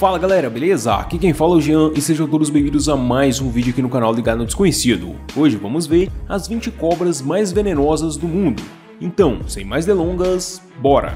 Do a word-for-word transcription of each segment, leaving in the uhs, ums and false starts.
Fala galera, beleza? Aqui quem fala é o Jean e sejam todos bem-vindos a mais um vídeo aqui no canal Ligado no Desconhecido. Hoje vamos ver as vinte cobras mais venenosas do mundo. Então, sem mais delongas, bora!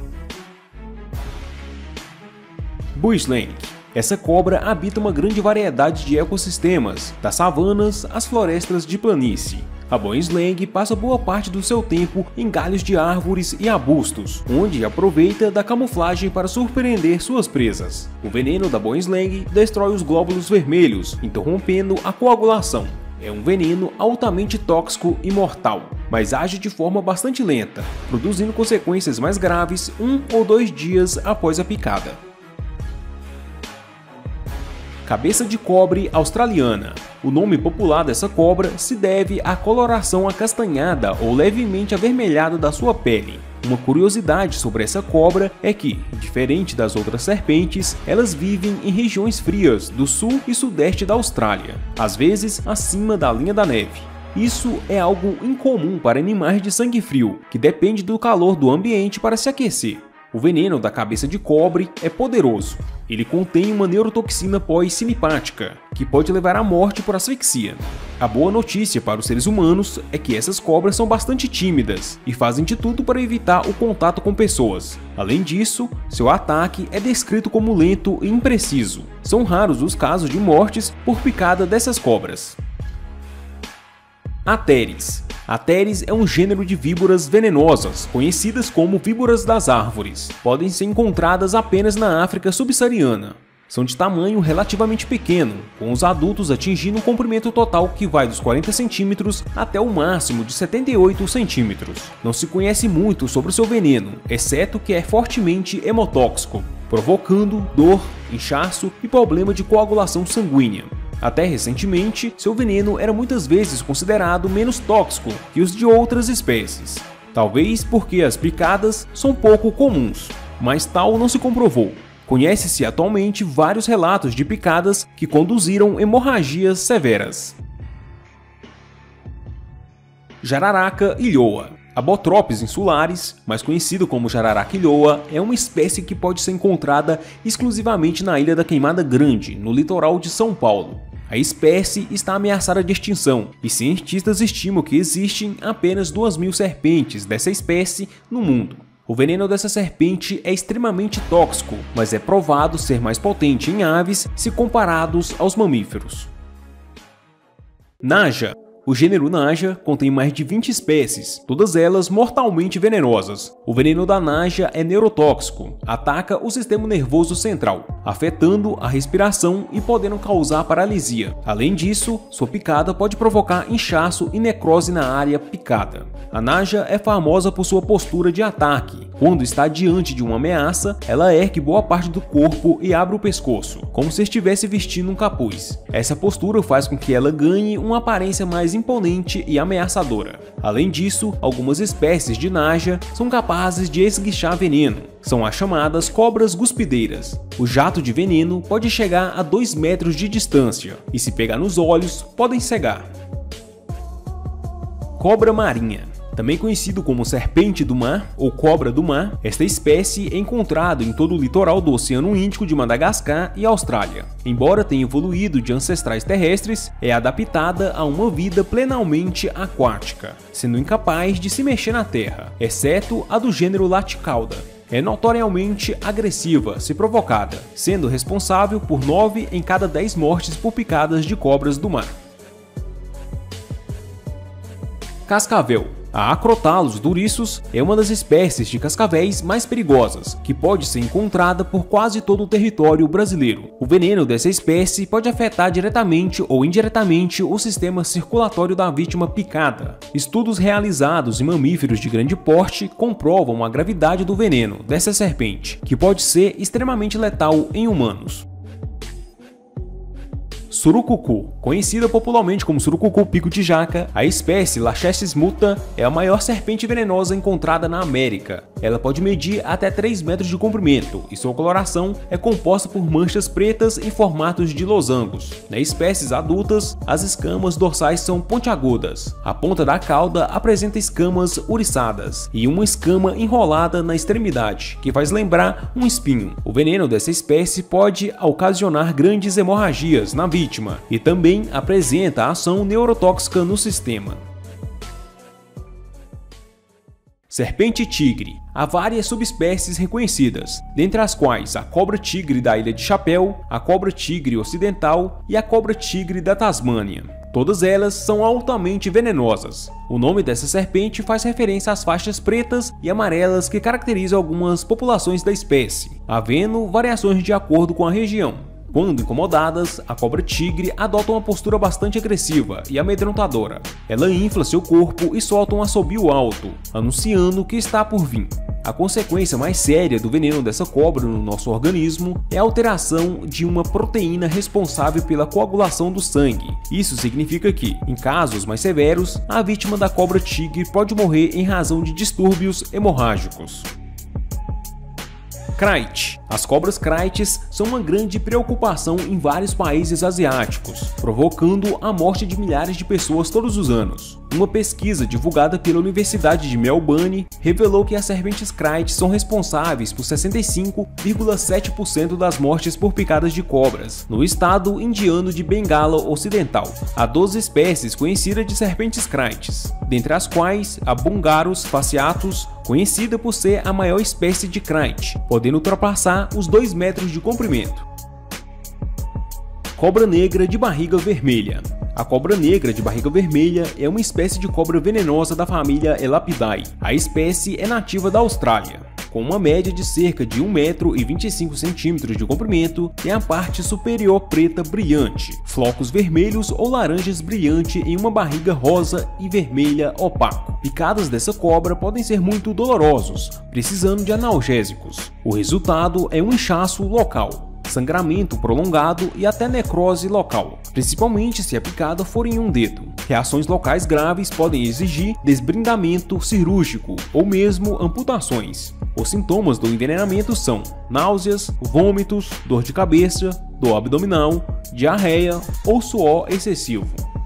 Bushland. Essa cobra habita uma grande variedade de ecossistemas, das savanas às florestas de planície. A Bushland passa boa parte do seu tempo em galhos de árvores e arbustos, onde aproveita da camuflagem para surpreender suas presas. O veneno da Bushland destrói os glóbulos vermelhos, interrompendo a coagulação. É um veneno altamente tóxico e mortal, mas age de forma bastante lenta, produzindo consequências mais graves um ou dois dias após a picada. Cabeça de cobre australiana. O nome popular dessa cobra se deve à coloração acastanhada ou levemente avermelhada da sua pele. Uma curiosidade sobre essa cobra é que, diferente das outras serpentes, elas vivem em regiões frias do sul e sudeste da Austrália, às vezes acima da linha da neve. Isso é algo incomum para animais de sangue frio, que depende do calor do ambiente para se aquecer. O veneno da cabeça de cobre é poderoso. Ele contém uma neurotoxina pós-sinipática, que pode levar à morte por asfixia. A boa notícia para os seres humanos é que essas cobras são bastante tímidas e fazem de tudo para evitar o contato com pessoas. Além disso, seu ataque é descrito como lento e impreciso. São raros os casos de mortes por picada dessas cobras. Ateres. Ateres é um gênero de víboras venenosas, conhecidas como víboras das árvores. Podem ser encontradas apenas na África subsaariana. São de tamanho relativamente pequeno, com os adultos atingindo um comprimento total que vai dos quarenta centímetros até o máximo de setenta e oito centímetros. Não se conhece muito sobre o seu veneno, exceto que é fortemente hemotóxico, provocando dor, inchaço e problema de coagulação sanguínea. Até recentemente, seu veneno era muitas vezes considerado menos tóxico que os de outras espécies. Talvez porque as picadas são pouco comuns, mas tal não se comprovou. Conhece-se atualmente vários relatos de picadas que conduziram hemorragias severas. Jararaca ilhoa. A Bothrops insularis, mais conhecido como jararaca ilhoa, é uma espécie que pode ser encontrada exclusivamente na Ilha da Queimada Grande, no litoral de São Paulo. A espécie está ameaçada de extinção e cientistas estimam que existem apenas duas mil serpentes dessa espécie no mundo. O veneno dessa serpente é extremamente tóxico, mas é provado ser mais potente em aves se comparados aos mamíferos. Naja. O gênero Naja contém mais de vinte espécies, todas elas mortalmente venenosas. O veneno da Naja é neurotóxico, ataca o sistema nervoso central, afetando a respiração e podendo causar paralisia. Além disso, sua picada pode provocar inchaço e necrose na área picada. A Naja é famosa por sua postura de ataque. Quando está diante de uma ameaça, ela ergue boa parte do corpo e abre o pescoço, como se estivesse vestindo um capuz. Essa postura faz com que ela ganhe uma aparência mais imponente e ameaçadora. Além disso, algumas espécies de Naja são capazes de esguichar veneno. São as chamadas cobras guspideiras. O jato de veneno pode chegar a dois metros de distância e, se pegar nos olhos, podem cegar. Cobra marinha. Também conhecido como serpente do mar ou cobra do mar, esta espécie é encontrada em todo o litoral do Oceano Índico de Madagascar e Austrália. Embora tenha evoluído de ancestrais terrestres, é adaptada a uma vida plenamente aquática, sendo incapaz de se mexer na terra, exceto a do gênero Laticauda. É notoriamente agressiva se provocada, sendo responsável por nove em cada dez mortes por picadas de cobras do mar. Cascavel. A Acrotalus duriçus é uma das espécies de cascavéis mais perigosas, que pode ser encontrada por quase todo o território brasileiro. O veneno dessa espécie pode afetar diretamente ou indiretamente o sistema circulatório da vítima picada. Estudos realizados em mamíferos de grande porte comprovam a gravidade do veneno dessa serpente, que pode ser extremamente letal em humanos. Surucucu. Conhecida popularmente como surucucu pico de jaca, a espécie Lachesis muta é a maior serpente venenosa encontrada na América. Ela pode medir até três metros de comprimento e sua coloração é composta por manchas pretas em formatos de losangos. Nas espécies adultas, as escamas dorsais são pontiagudas. A ponta da cauda apresenta escamas ouriçadas e uma escama enrolada na extremidade, que faz lembrar um espinho. O veneno dessa espécie pode ocasionar grandes hemorragias na vítima e também apresenta ação neurotóxica no sistema. Serpente tigre. Há várias subespécies reconhecidas, dentre as quais a cobra-tigre da Ilha de Chapéu, a cobra-tigre ocidental e a cobra-tigre da Tasmânia. Todas elas são altamente venenosas. O nome dessa serpente faz referência às faixas pretas e amarelas que caracterizam algumas populações da espécie, havendo variações de acordo com a região. Quando incomodadas, a cobra-tigre adota uma postura bastante agressiva e amedrontadora. Ela infla seu corpo e solta um assobio alto, anunciando que está por vir. A consequência mais séria do veneno dessa cobra no nosso organismo é a alteração de uma proteína responsável pela coagulação do sangue. Isso significa que, em casos mais severos, a vítima da cobra-tigre pode morrer em razão de distúrbios hemorrágicos. Krait. As cobras Kraits são uma grande preocupação em vários países asiáticos, provocando a morte de milhares de pessoas todos os anos. Uma pesquisa divulgada pela Universidade de Melbourne revelou que as serpentes Krait são responsáveis por sessenta e cinco vírgula sete por cento das mortes por picadas de cobras no estado indiano de Bengala Ocidental. Há doze espécies conhecidas de serpentes Kraits, dentre as quais a Bungarus fasciatus, conhecida por ser a maior espécie de Krait, podendo ultrapassar os dois metros de comprimento. Cobra negra de barriga vermelha. A cobra negra de barriga vermelha é uma espécie de cobra venenosa da família Elapidae. A espécie é nativa da Austrália, com uma média de cerca de um metro e vinte e cinco centímetros de comprimento, tem a parte superior preta brilhante, flocos vermelhos ou laranjas brilhante em uma barriga rosa e vermelha opaco. Picadas dessa cobra podem ser muito dolorosos, precisando de analgésicos. O resultado é um inchaço local, sangramento prolongado e até necrose local, principalmente se a picada for em um dedo. Reações locais graves podem exigir desbrindamento cirúrgico ou mesmo amputações. Os sintomas do envenenamento são náuseas, vômitos, dor de cabeça, dor abdominal, diarreia ou suor excessivo.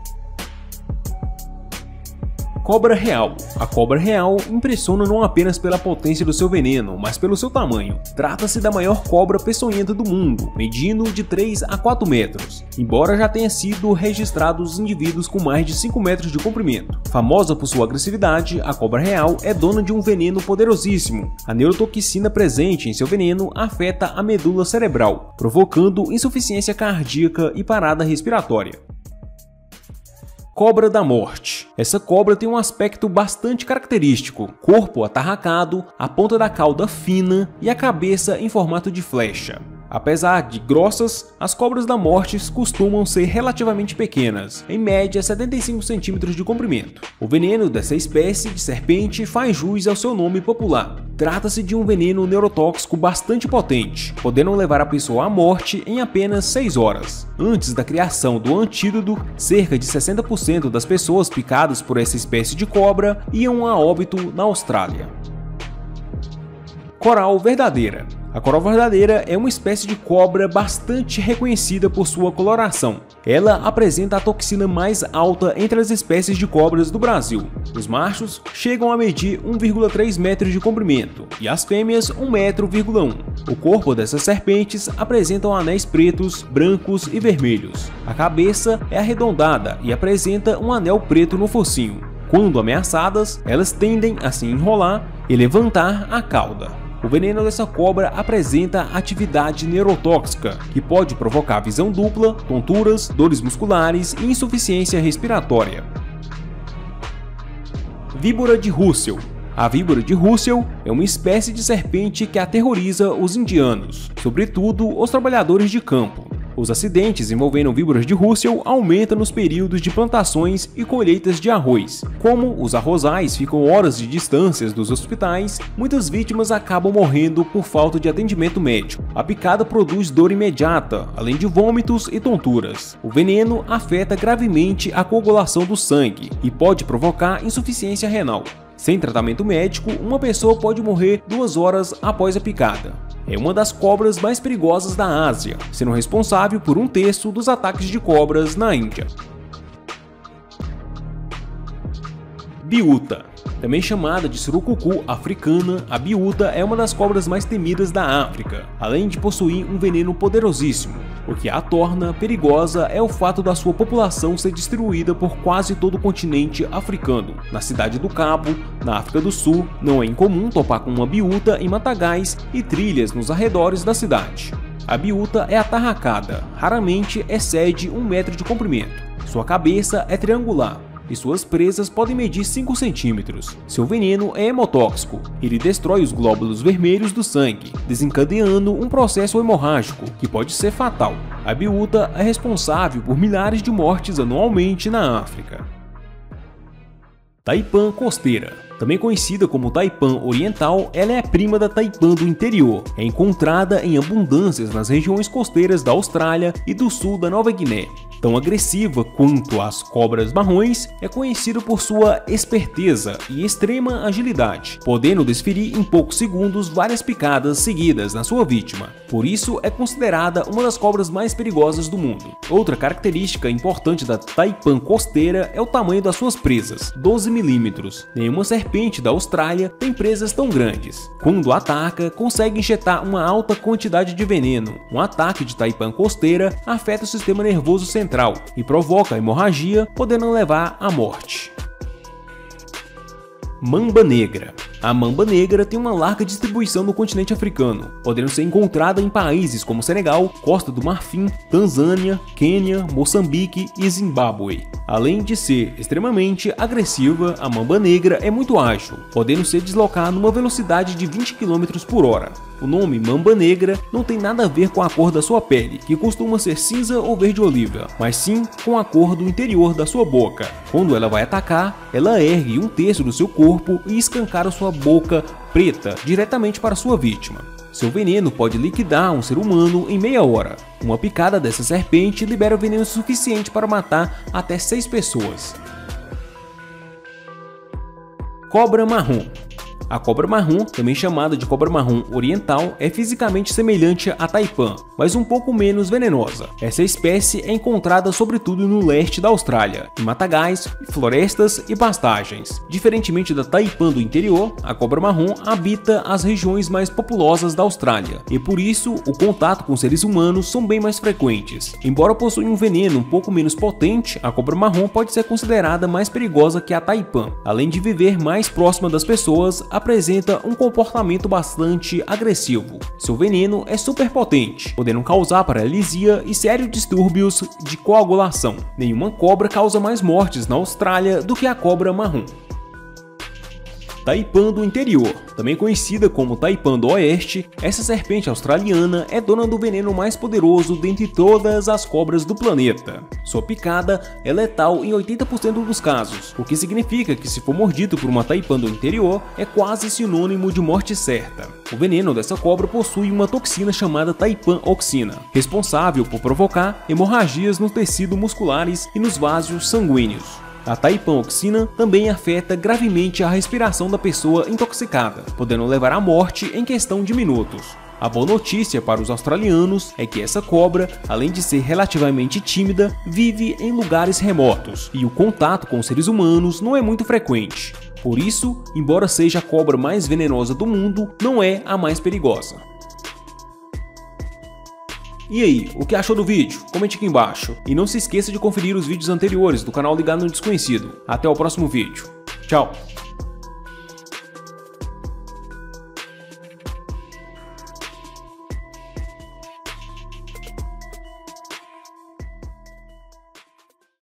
Cobra real. A cobra real impressiona não apenas pela potência do seu veneno, mas pelo seu tamanho. Trata-se da maior cobra peçonhenta do mundo, medindo de três a quatro metros, embora já tenha sido registrados indivíduos com mais de cinco metros de comprimento. Famosa por sua agressividade, a cobra real é dona de um veneno poderosíssimo. A neurotoxina presente em seu veneno afeta a medula cerebral, provocando insuficiência cardíaca e parada respiratória. Cobra da morte. Essa cobra tem um aspecto bastante característico, corpo atarracado, a ponta da cauda fina e a cabeça em formato de flecha. Apesar de grossas, as cobras da morte costumam ser relativamente pequenas, em média setenta e cinco centímetros de comprimento. O veneno dessa espécie de serpente faz jus ao seu nome popular. Trata-se de um veneno neurotóxico bastante potente, podendo levar a pessoa à morte em apenas seis horas. Antes da criação do antídoto, cerca de sessenta por cento das pessoas picadas por essa espécie de cobra iam a óbito na Austrália. Coral verdadeira. A coral verdadeira é uma espécie de cobra bastante reconhecida por sua coloração. Ela apresenta a toxina mais alta entre as espécies de cobras do Brasil. Os machos chegam a medir um vírgula três metros de comprimento e as fêmeas um metro vírgula um. O corpo dessas serpentes apresentam anéis pretos, brancos e vermelhos. A cabeça é arredondada e apresenta um anel preto no focinho. Quando ameaçadas, elas tendem a se enrolar e levantar a cauda. O veneno dessa cobra apresenta atividade neurotóxica, que pode provocar visão dupla, tonturas, dores musculares e insuficiência respiratória. Víbora de Russell. A víbora de Russell é uma espécie de serpente que aterroriza os indianos, sobretudo os trabalhadores de campo. Os acidentes envolvendo víboras de Russell aumentam nos períodos de plantações e colheitas de arroz. Como os arrozais ficam horas de distâncias dos hospitais, muitas vítimas acabam morrendo por falta de atendimento médico. A picada produz dor imediata, além de vômitos e tonturas. O veneno afeta gravemente a coagulação do sangue e pode provocar insuficiência renal. Sem tratamento médico, uma pessoa pode morrer duas horas após a picada. É uma das cobras mais perigosas da Ásia, sendo responsável por um terço dos ataques de cobras na Índia. Biúta. Também chamada de surucucu africana, a biúta é uma das cobras mais temidas da África, além de possuir um veneno poderosíssimo. O que a torna perigosa é o fato da sua população ser distribuída por quase todo o continente africano. Na cidade do Cabo, na África do Sul, não é incomum topar com uma biúta em matagais e trilhas nos arredores da cidade. A biúta é atarracada, raramente excede um metro de comprimento. Sua cabeça é triangular e suas presas podem medir cinco centímetros. Seu veneno é hemotóxico. Ele destrói os glóbulos vermelhos do sangue, desencadeando um processo hemorrágico que pode ser fatal. A biúta é responsável por milhares de mortes anualmente na África. Taipã costeira. Também conhecida como taipã oriental, ela é prima da taipã do interior. É encontrada em abundâncias nas regiões costeiras da Austrália e do sul da Nova Guiné. Tão agressiva quanto as cobras marrons, é conhecida por sua esperteza e extrema agilidade, podendo desferir em poucos segundos várias picadas seguidas na sua vítima. Por isso, é considerada uma das cobras mais perigosas do mundo. Outra característica importante da taipã costeira é o tamanho das suas presas, doze milímetros. Nenhuma serpente da Austrália tem presas tão grandes. Quando ataca, consegue injetar uma alta quantidade de veneno. Um ataque de taipã costeira afeta o sistema nervoso central e provoca hemorragia, podendo levar à morte. Mamba negra. A mamba negra tem uma larga distribuição no continente africano, podendo ser encontrada em países como Senegal, Costa do Marfim, Tanzânia, Quênia, Moçambique e Zimbábue. Além de ser extremamente agressiva, a mamba negra é muito ágil, podendo se deslocar numa velocidade de vinte quilômetros por hora. O nome mamba negra não tem nada a ver com a cor da sua pele, que costuma ser cinza ou verde-oliva, mas sim com a cor do interior da sua boca. Quando ela vai atacar, ela ergue um terço do seu corpo e escancara sua boca preta diretamente para sua vítima. Seu veneno pode liquidar um ser humano em meia hora. Uma picada dessa serpente libera veneno suficiente para matar até seis pessoas. Cobra marrom. A cobra marrom, também chamada de cobra marrom oriental, é fisicamente semelhante à taipã, mas um pouco menos venenosa. Essa espécie é encontrada sobretudo no leste da Austrália, em matagais, florestas e pastagens. Diferentemente da taipã do interior, a cobra marrom habita as regiões mais populosas da Austrália, e por isso o contato com seres humanos são bem mais frequentes. Embora possua um veneno um pouco menos potente, a cobra marrom pode ser considerada mais perigosa que a taipã. Além de viver mais próxima das pessoas, apresenta um comportamento bastante agressivo. Seu veneno é super potente, podendo causar paralisia e sérios distúrbios de coagulação. Nenhuma cobra causa mais mortes na Austrália do que a cobra marrom. Taipã do interior. Também conhecida como taipã do oeste, essa serpente australiana é dona do veneno mais poderoso dentre todas as cobras do planeta. Sua picada é letal em oitenta por cento dos casos, o que significa que se for mordido por uma taipã do interior, é quase sinônimo de morte certa. O veneno dessa cobra possui uma toxina chamada taipã-oxina, responsável por provocar hemorragias nos tecidos musculares e nos vasos sanguíneos. A taipã-oxina também afeta gravemente a respiração da pessoa intoxicada, podendo levar à morte em questão de minutos. A boa notícia para os australianos é que essa cobra, além de ser relativamente tímida, vive em lugares remotos e o contato com seres humanos não é muito frequente. Por isso, embora seja a cobra mais venenosa do mundo, não é a mais perigosa. E aí, o que achou do vídeo? Comente aqui embaixo. E não se esqueça de conferir os vídeos anteriores do canal Ligado no Desconhecido. Até o próximo vídeo. Tchau!